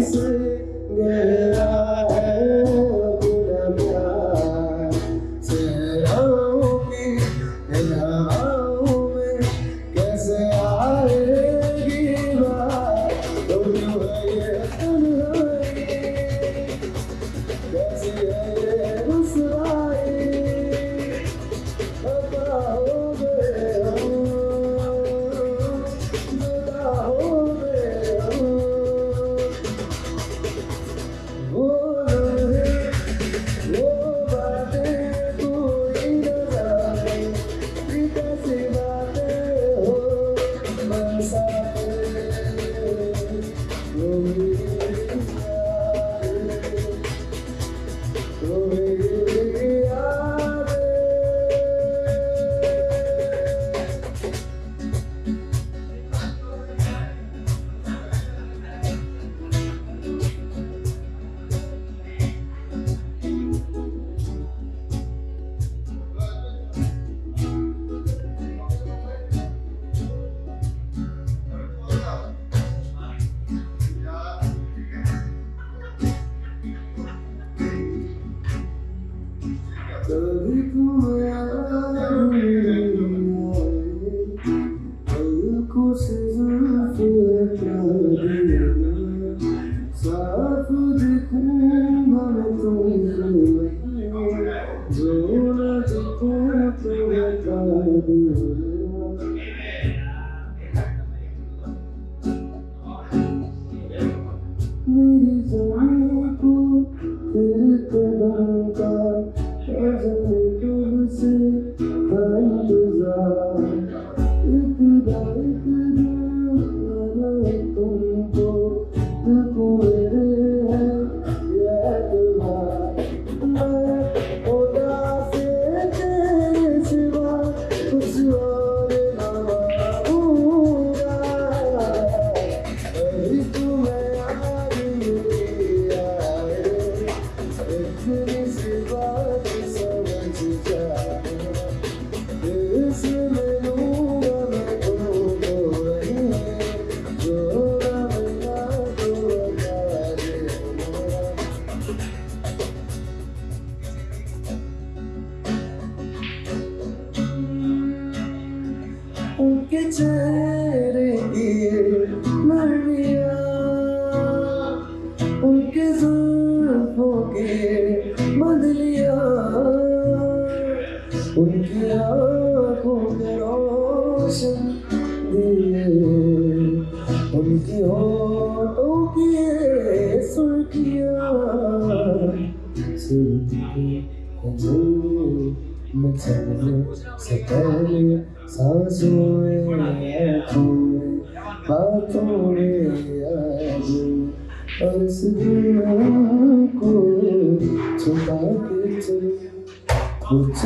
से गहरा है अपना प्यार। सहराओं की हवाओं में कैसे आएगी बात, तो क्यों है ये तन्हाई, कैसे है ये रुसवाई, खता हो गए हम, जुदा हो गए हम। वो लम्हे, वो बातें कोई न जाने, कैसी बातें हो बरसाते, वो मेरी यादें, वो मेरी यादें। कभी तुम याद नहीं आए, पलकों से जुल्फ़े हटा देना, साफ दिखूंगा मैं तुमको, जो न दिखूं तो बता देना। मेरी ज़मीं को तेरे कदम का जाने कब से था इंतज़ार, एक दिन आना है तुमको, देखो मेरे है ये एतबार। मैं खुदा से तेरे सिवा कुछ और न मांगूंगा, कभी तुम्हें याद नहीं आए, इतनी सी बात समझ जाए, इसमें लूंगा मैं तुमको वहीं, जो न मिला तो बता देना। उनके चेहरे की नरमियाँ, उनके जुल्फों की बदलियाँ, उनकी आँखों के रोशन दिए, उनकी होठों की सुर्खियाँ, सुर्खी में चलने से पहले सांसों में आँखों में बातों में याद, और इस दुनिया को छुपा के चलो, कुछ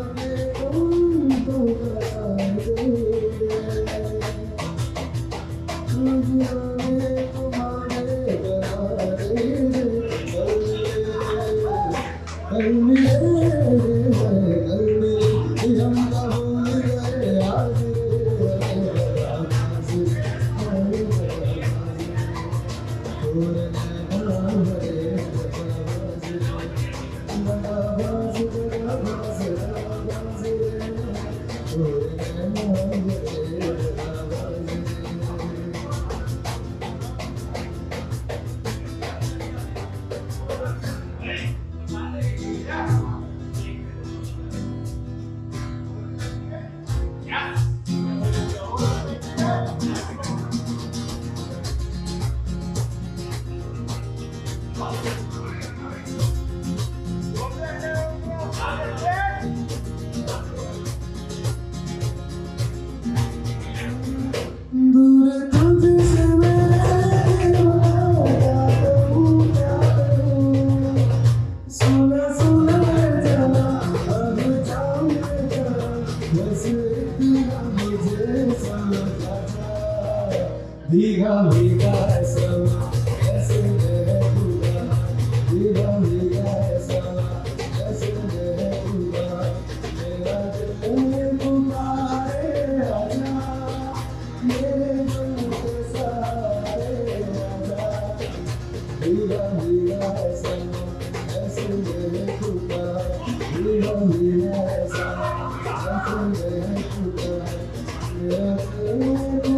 भीगा भीगा ऐसा कैसे महबूबा, भीगा भीगा ऐसा कैसे महबूबा, मेरा दिल पुकारे आजा, मेरे दिल के सहारे आजा, भीगा भीगा ऐसा कैसे महबूबा, भीगा भीगा ऐसा कैसे महबूबा, मेरा दिल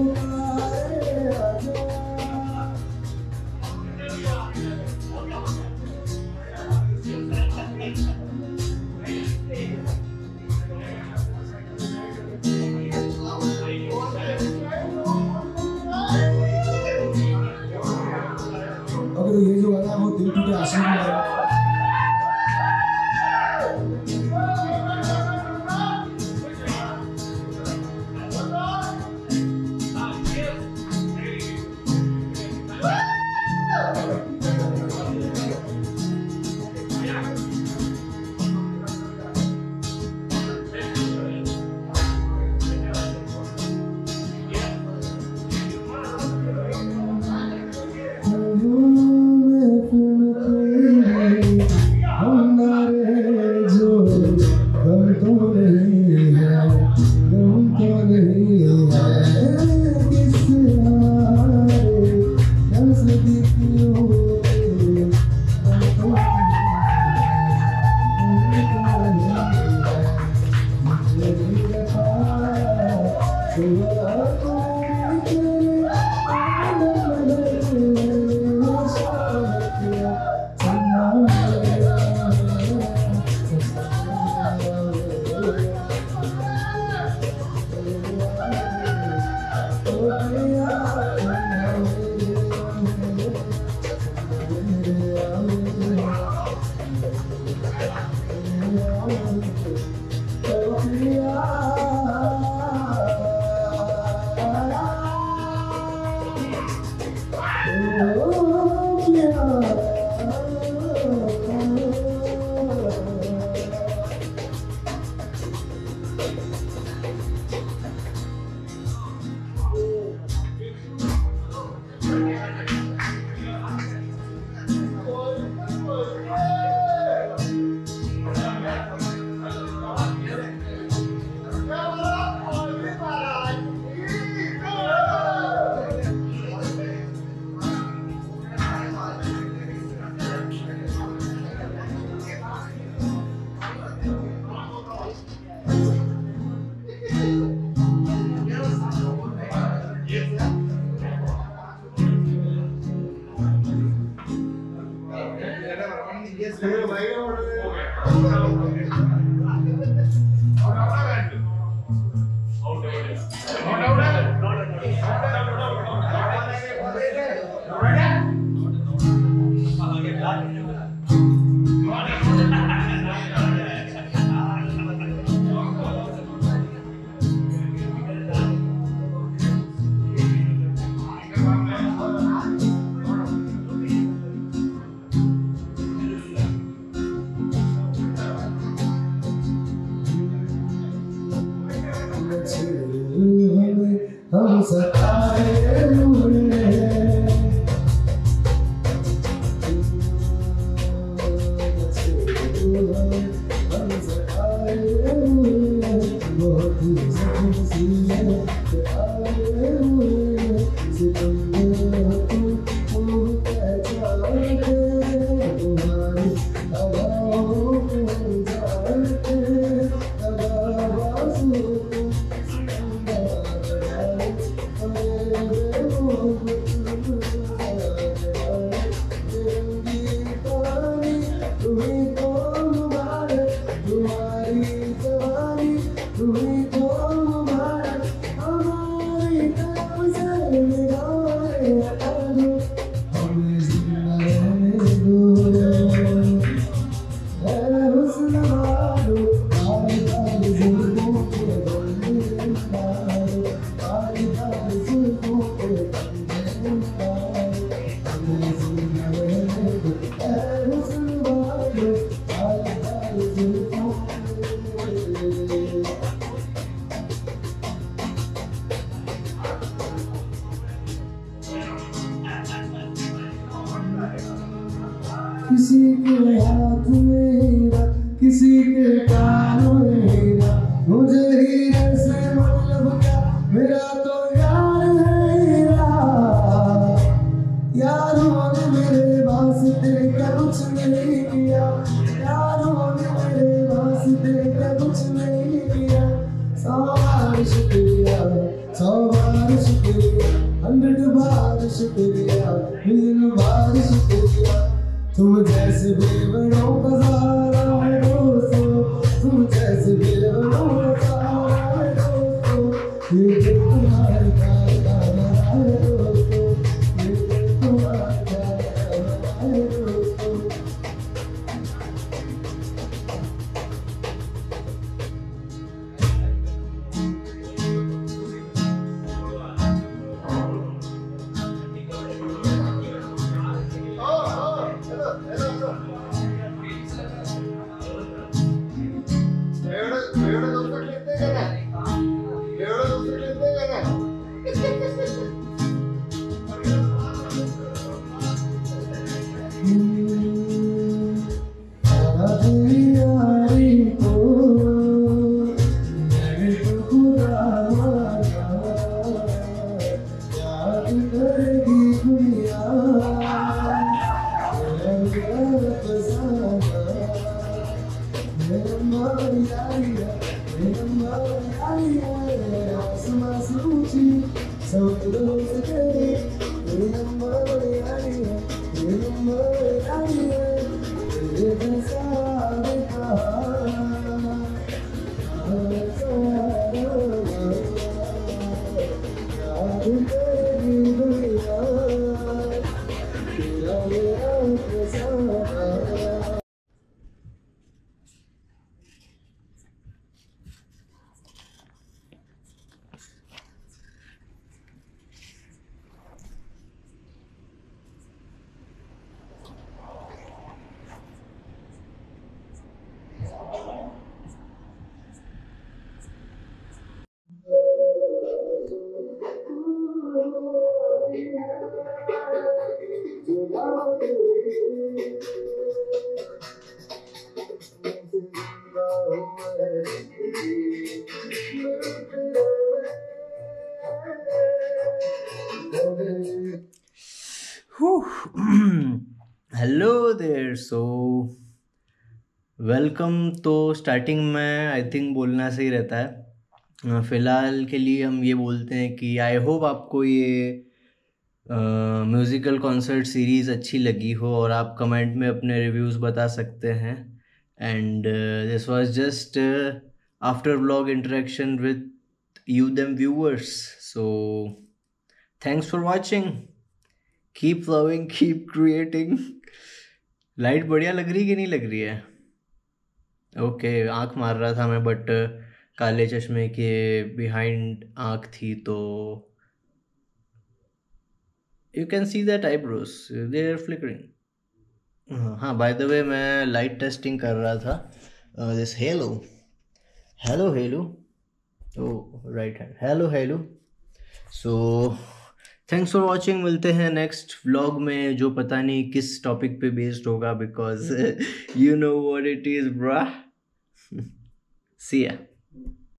तो ये जो गाना है वो दिल टूटे आंसू में है। सताए हुए किसी के हाथ में हीरा, किसी के कान में हीरा, मुझे हीरे से मतलब क्या, मेरा तो यार है हीरा। यारों ने मेरे वास्ते क्या कुछ नहीं किया, यारों ने मेरे वास्ते क्या कुछ नहीं किया। 100 बार शुक्रिया, 100 बार शुक्रिया, 100 बार शुक्रिया, 1,000,000 बार शुक्रिया। तुम जैसे बेवड़ों का सहारा है दोस्तों, तुम जैसे बेवड़ों का सहारा है दोस्तों। ये दिल तुम्हारे प्यार का बना है दोस्तों, ये दिल तुम्हारे प्यार का बना है दोस्तों। Hello there. So welcome. तो स्टार्टिंग में आई थिंक बोलना सही रहता है। फ़िलहाल के लिए हम ये बोलते हैं कि आई होप आपको ये म्यूज़िकल कॉन्सर्ट सीरीज़ अच्छी लगी हो और आप कमेंट में अपने रिव्यूज़ बता सकते हैं। And this was just after vlog interaction with you them viewers. So thanks for watching. Keep flowing, keep creating. Light बढ़िया लग रही कि नहीं लग रही है? ओके, आँख मार रहा था मैं, बट काले चश्मे के बिहाइंड आँख थी, तो you can see that eyebrows they are flickering. हाँ, बाय द वे मैं लाइट टेस्टिंग कर रहा था। This hello hello hello, oh right hand, hello hello. So thanks for watching, मिलते हैं नेक्स्ट व्लॉग में जो पता नहीं किस टॉपिक पे बेस्ड होगा, because you know what it is bro. See या।